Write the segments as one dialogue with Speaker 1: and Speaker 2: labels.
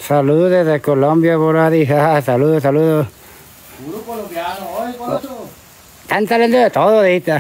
Speaker 1: Saludos desde Colombia, Volaris. Saludos, saludos.
Speaker 2: Puro colombiano, oye, Coloso.
Speaker 1: Están saliendo de todo ahorita.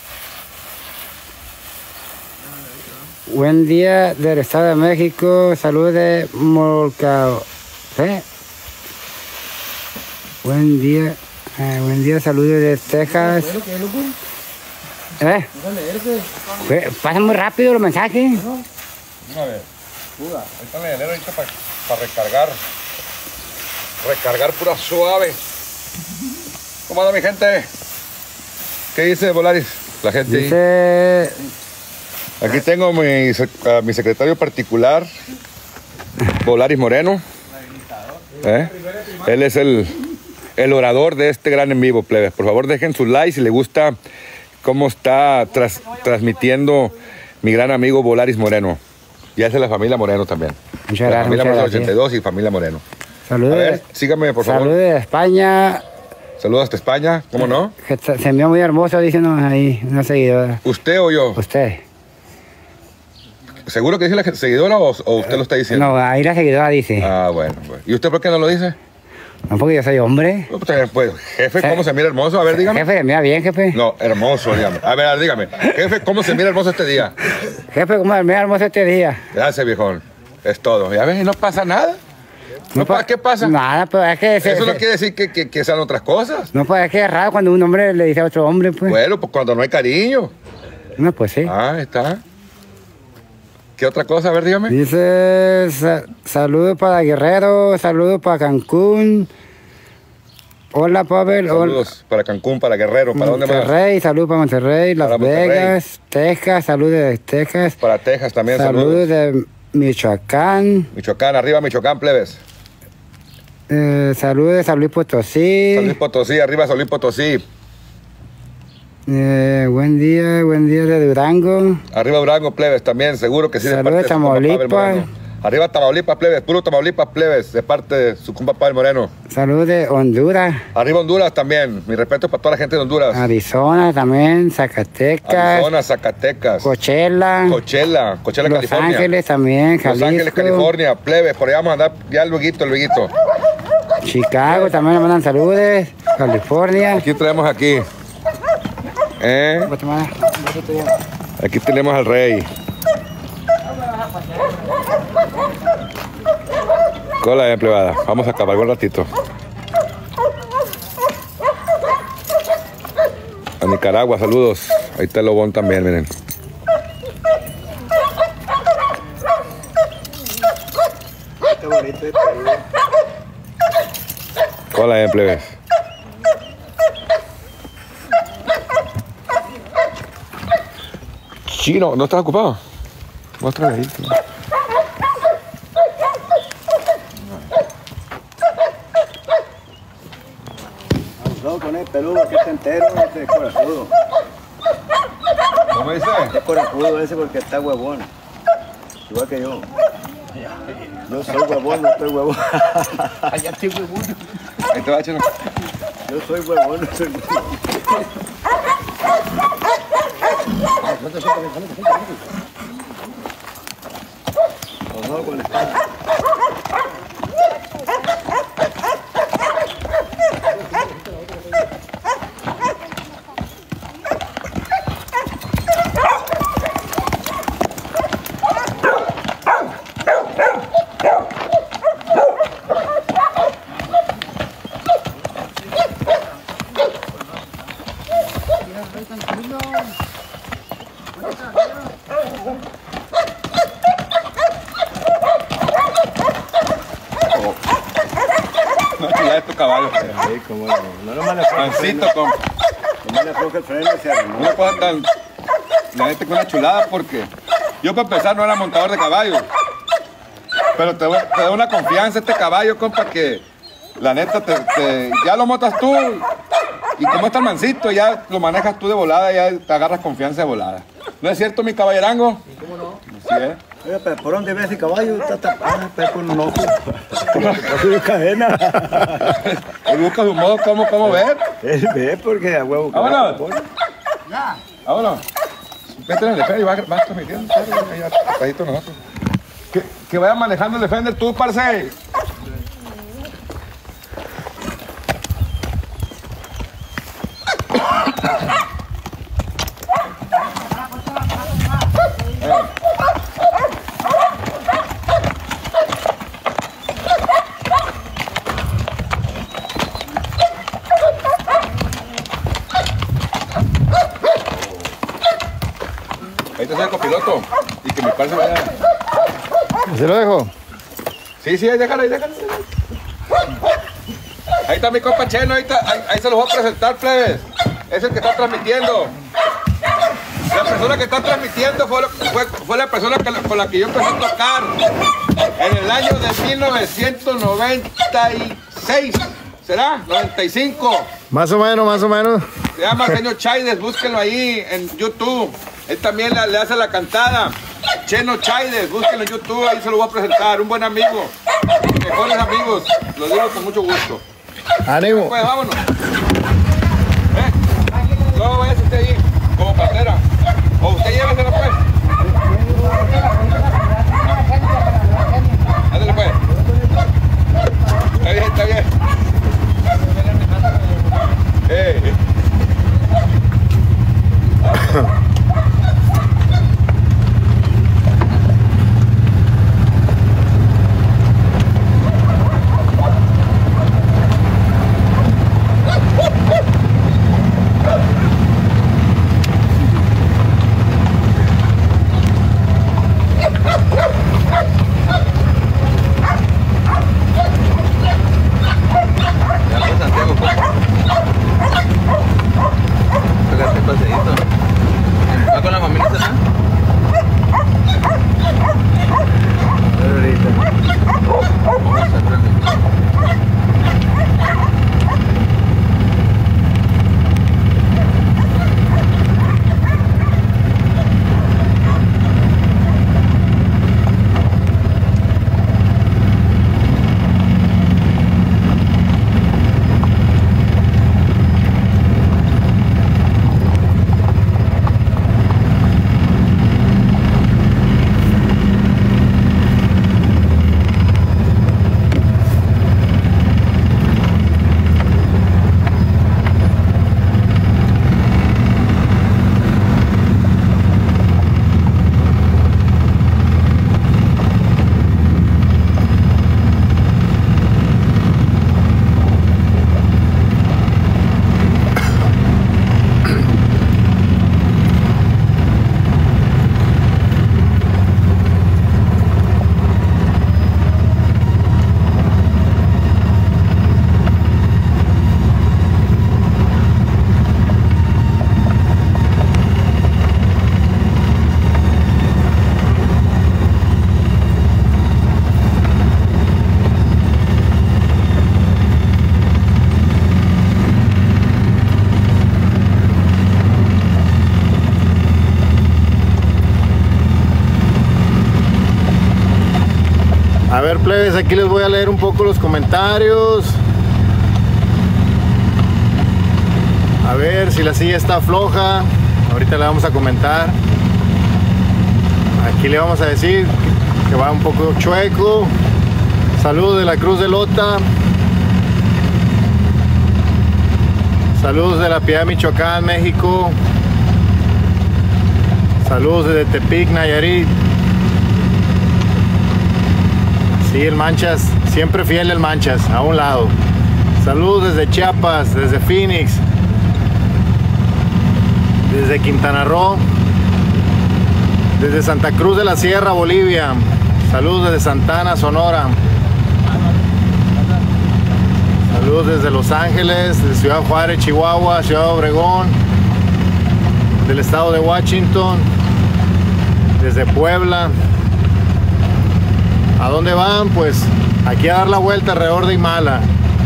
Speaker 1: Buen día del Estado de México. Saludos de Molcao. Buen día. Buen día, saludos de Texas. Pasan muy rápido los mensajes.
Speaker 3: A ver, ahí está la hielera ahorita para recargar. Recargar pura suave. ¿Cómo anda mi gente? ¿Qué dice Volaris? La gente
Speaker 1: dice...
Speaker 3: Aquí tengo a mi secretario particular, Volaris Moreno. Él es el orador de este gran en vivo, plebes. Por favor, dejen su like si les gusta cómo está transmitiendo mi gran amigo Volaris Moreno. Y es de la familia Moreno también.
Speaker 1: Muchas gracias.
Speaker 3: Familia Moreno 82 y familia Moreno.
Speaker 1: Saludos.
Speaker 3: A ver, síganme, por favor.
Speaker 1: Saludos de España.
Speaker 3: Saludos hasta España, ¿cómo no?
Speaker 1: Se me ve muy hermoso, diciendo ahí, una seguidora.
Speaker 3: ¿Usted o yo?
Speaker 1: Usted.
Speaker 3: ¿Seguro que dice la seguidora o usted lo está diciendo?
Speaker 1: No, ahí la seguidora dice.
Speaker 3: Ah, bueno. ¿Y usted por qué no lo dice?
Speaker 1: No, porque yo soy hombre.
Speaker 3: Pues, jefe, ¿cómo se mira hermoso? A ver, dígame.
Speaker 1: Jefe, mira bien, jefe.
Speaker 3: No, hermoso, dígame. A ver, dígame. Jefe, ¿cómo se mira hermoso este día?
Speaker 1: Jefe, ¿cómo se mira hermoso este día?
Speaker 3: Gracias, viejón. Es todo. Ya ves, no pasa nada. ¿Qué pasa?
Speaker 1: Nada, pero es que...
Speaker 3: Eso no quiere decir que sean otras cosas.
Speaker 1: No, pues es que es raro cuando un hombre le dice a otro hombre, pues.
Speaker 3: Bueno, pues cuando no hay cariño.
Speaker 1: No, pues sí.
Speaker 3: Ah, está. ¿Qué otra cosa? A ver, dígame.
Speaker 1: Dice, saludos para Guerrero, saludos para Cancún. Hola, Pavel.
Speaker 3: Saludos para Cancún, para Guerrero. ¿Para dónde más?
Speaker 1: Monterrey, saludos para Monterrey, Las Vegas, Texas, saludos de Texas.
Speaker 3: Para Texas también,
Speaker 1: saludos. De Michoacán.
Speaker 3: Michoacán, arriba Michoacán, plebes.
Speaker 1: Saludos de San Luis Potosí.
Speaker 3: San Luis Potosí, arriba San Luis Potosí.
Speaker 1: Buen día de Durango.
Speaker 3: Arriba Durango, plebes, también, seguro que sí.
Speaker 1: Saludos de Tamaulipas.
Speaker 3: Arriba Tamaulipas, plebes, puro Tamaulipas, plebes, de parte de su compa Pavel Moreno.
Speaker 1: Saludos de Honduras.
Speaker 3: Arriba Honduras también, mi respeto para toda la gente de Honduras.
Speaker 1: Arizona también, Zacatecas.
Speaker 3: Arizona, Zacatecas.
Speaker 1: Coachella,
Speaker 3: California.
Speaker 1: Los Ángeles también, Jalisco.
Speaker 3: Los Ángeles, California, plebes, por allá vamos a andar ya luego.
Speaker 1: Chicago también le mandan saludos, California.
Speaker 3: Aquí traemos aquí. Aquí tenemos al rey. Cola empleada. Vamos a acabar un ratito. A Nicaragua, saludos. Ahí está el lobón también, miren.
Speaker 2: Qué bonito este.
Speaker 3: Cola plebes. Chino, ¿no estás ocupado? Muéstrame ahí.
Speaker 2: Abusado con el peludo, aquí está entero, este corajudo.
Speaker 3: ¿Cómo dice?
Speaker 2: Este corajudo ese porque está huevón. Igual que yo. Yo soy huevón, no estoy huevón.
Speaker 3: Allá estoy huevón. Ahí te va, Chino.
Speaker 2: Yo soy huevón, no soy huevón. Abusado con el espada.
Speaker 3: No, ya es tu caballo.
Speaker 2: Sí, cómo no. No lo manejo.
Speaker 3: Mansito, compa.
Speaker 2: No le afloja el freno y se arregló.
Speaker 3: No le puedo tan... La gente con una chulada porque... Yo para empezar no era montador de caballos. Pero te da una confianza este caballo, compa, que... La neta, ya lo montas tú. Y como es tan mansito, ya lo manejas tú de volada, ya te agarras confianza de volada. ¿No es cierto, mi caballerango?
Speaker 2: Sí, ¿cómo no?
Speaker 3: Así es.
Speaker 2: Oye, pero ¿por dónde ves ese caballo? Está tapado, está con un ojo. Con cadena.
Speaker 3: Y buscas un modo cómo ver.
Speaker 2: Él ve porque a huevo.
Speaker 3: Vámonos. Vámonos. Vete en el Defender y vas transmitiendo. Que vaya manejando el Defender tú, parce. Loco. Y que mi par se vaya.
Speaker 1: ¿Se lo dejo?
Speaker 3: Sí, déjalo. Ahí está mi compa Cheno, ahí se los voy a presentar, plebes. Es el que está transmitiendo. La persona que está transmitiendo fue la persona con la que yo empecé a tocar en el año de 1996. ¿Será? 95.
Speaker 1: Más o menos.
Speaker 3: Se llama Cheno Chaides, búsquenlo ahí en YouTube. Él también le hace la cantada. Cheno Chaides, búsquenlo en YouTube, ahí se lo voy a presentar. Un buen amigo. Mejores amigos, lo digo con mucho gusto.
Speaker 1: ¡Ánimo!
Speaker 3: Pues vámonos. Luego vaya usted ahí, como partera. O usted llévesela pues. Ándale pues. Está bien.
Speaker 1: A ver, plebes, aquí les voy a leer un poco los comentarios. A ver si la silla está floja. Ahorita le vamos a comentar. Aquí le vamos a decir que va un poco chueco. Saludos de la Cruz de Lota. Saludos de La Piedad, Michoacán, México. Saludos desde Tepic, Nayarit. Sí, el Manchas, siempre fiel el Manchas, a un lado. Saludos desde Chiapas, desde Phoenix, desde Quintana Roo, desde Santa Cruz de la Sierra, Bolivia. Saludos desde Santana, Sonora. Saludos desde Los Ángeles, desde Ciudad Juárez, Chihuahua, Ciudad Obregón, del estado de Washington, desde Puebla. ¿A dónde van? Pues aquí a dar la vuelta alrededor de Imala.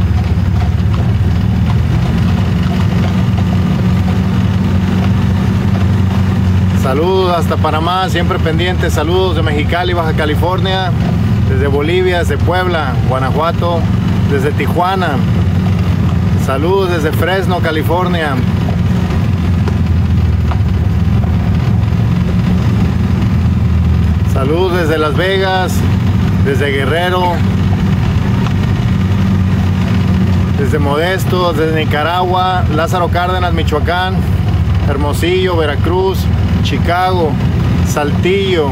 Speaker 1: Saludos hasta Panamá, siempre pendientes. Saludos de Mexicali, Baja California, desde Bolivia, desde Puebla, Guanajuato, desde Tijuana. Saludos desde Fresno, California. Saludos desde Las Vegas, desde Guerrero, desde Modesto, desde Nicaragua, Lázaro Cárdenas, Michoacán, Hermosillo, Veracruz, Chicago, Saltillo,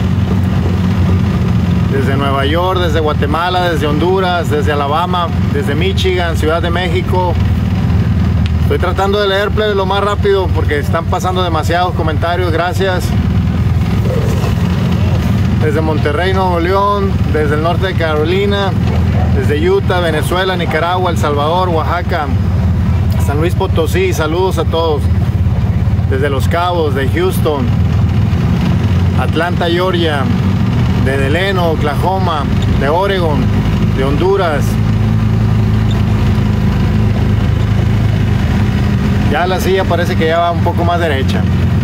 Speaker 1: desde Nueva York, desde Guatemala, desde Honduras, desde Alabama, desde Michigan, Ciudad de México. Estoy tratando de leer lo más rápido porque están pasando demasiados comentarios. Gracias. desde Monterrey, Nuevo León, desde el norte de Carolina, desde Utah, Venezuela, Nicaragua, El Salvador, Oaxaca, San Luis Potosí, saludos a todos. Desde Los Cabos, de Houston, Atlanta, Georgia, de Delano, Oklahoma, de Oregon, de Honduras. Ya la silla parece que ya va un poco más derecha.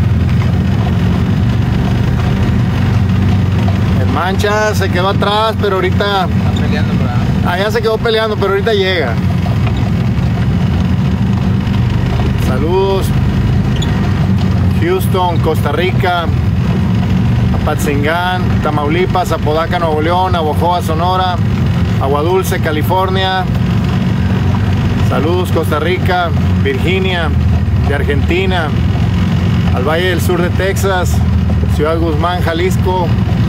Speaker 1: El Mancha se quedó atrás, pero ahorita...
Speaker 4: Está peleando por ahí.
Speaker 1: Allá se quedó peleando, pero ahorita llega. Saludos. Houston, Costa Rica, Apatzingán, Tamaulipas, Apodaca, Nuevo León, Navojoa, Sonora, Agua Dulce, California. Saludos Costa Rica, Virginia, de Argentina, al Valle del Sur de Texas, Ciudad Guzmán, Jalisco.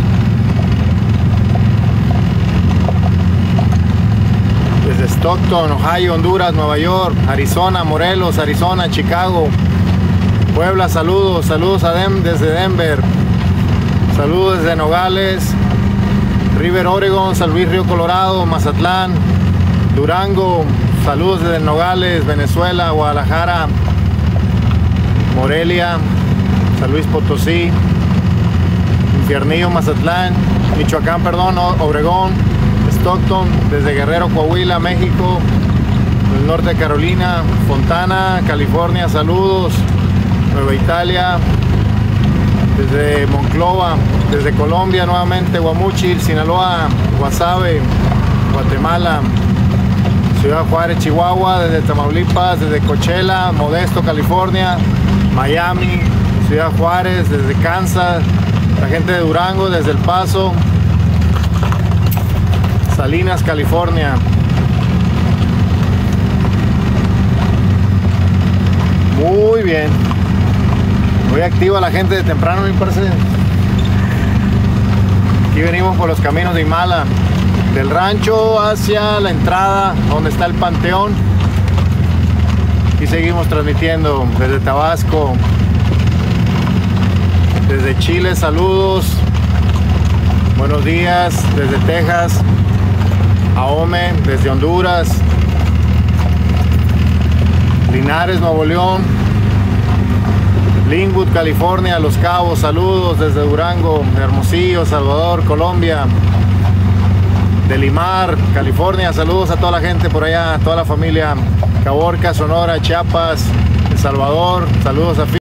Speaker 1: Desde Stockton, Ohio, Honduras, Nueva York, Arizona, Morelos, Arizona, Chicago, Puebla, saludos desde Denver, saludos desde Nogales, River, Oregon, San Luis Río Colorado, Mazatlán, Durango, saludos desde Nogales, Venezuela, Guadalajara, Morelia, San Luis Potosí, Infiernillo, Mazatlán, Michoacán, perdón, Obregón, Stockton, desde Guerrero, Coahuila, México, el norte de Carolina, Fontana, California, saludos. Nueva Italia, desde Monclova, desde Colombia nuevamente, Guamúchil, Sinaloa, Guasave, Guatemala, Ciudad Juárez, Chihuahua, desde Tamaulipas, desde Coachella, Modesto, California, Miami, Ciudad Juárez, desde Kansas, la gente de Durango, desde El Paso, Salinas, California. Muy bien. Muy activa la gente de temprano, me parece. Aquí venimos por los caminos de Imala, del rancho hacia la entrada donde está el panteón. Y seguimos transmitiendo desde Tabasco, desde Chile, saludos. Buenos días desde Texas, Ahome, desde Honduras, Linares, Nuevo León, Linwood, California, Los Cabos, saludos desde Durango, Hermosillo, Salvador, Colombia, de Limar, California, saludos a toda la gente por allá, toda la familia, Caborca, Sonora, Chiapas, El Salvador, saludos a